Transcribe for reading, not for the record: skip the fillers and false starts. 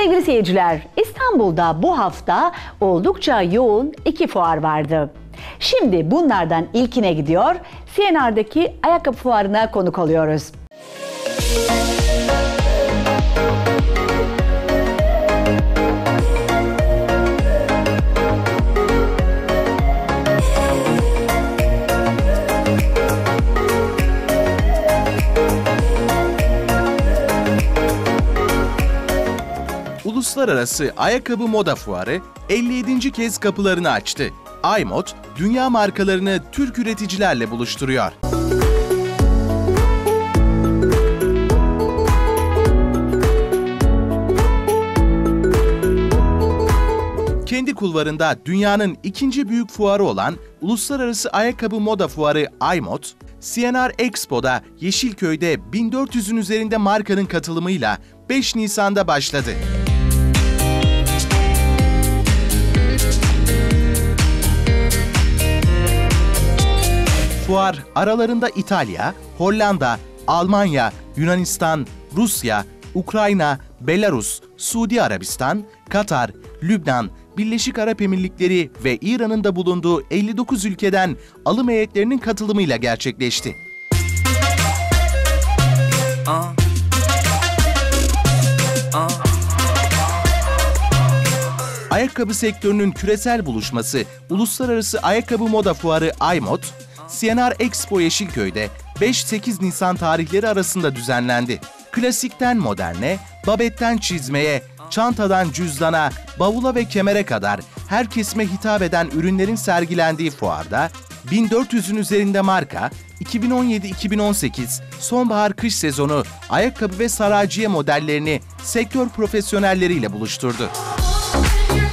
Sevgili seyirciler, İstanbul'da bu hafta oldukça yoğun 2 fuar vardı. Şimdi bunlardan ilkine gidiyor, C&R'daki ayakkabı fuarına konuk oluyoruz. Uluslararası Ayakkabı Moda Fuarı 57. kez kapılarını açtı. iMod, dünya markalarını Türk üreticilerle buluşturuyor. Kendi kulvarında dünyanın ikinci büyük fuarı olan Uluslararası Ayakkabı Moda Fuarı iMod, C&R Expo'da Yeşilköy'de 1400'ün üzerinde markanın katılımıyla 5 Nisan'da başladı. Fuar aralarında İtalya, Hollanda, Almanya, Yunanistan, Rusya, Ukrayna, Belarus, Suudi Arabistan, Katar, Lübnan, Birleşik Arap Emirlikleri ve İran'ın da bulunduğu 59 ülkeden alım heyetlerinin katılımıyla gerçekleşti. Ayakkabı sektörünün küresel buluşması Uluslararası Ayakkabı Moda Fuarı iMod, C&R Expo Yeşilköy'de 5-8 Nisan tarihleri arasında düzenlendi. Klasikten moderne, babetten çizmeye, çantadan cüzdana, bavula ve kemere kadar her kesime hitap eden ürünlerin sergilendiği fuarda 1400'ün üzerinde marka, 2017-2018 sonbahar-kış sezonu ayakkabı ve saraciye modellerini sektör profesyonelleriyle buluşturdu.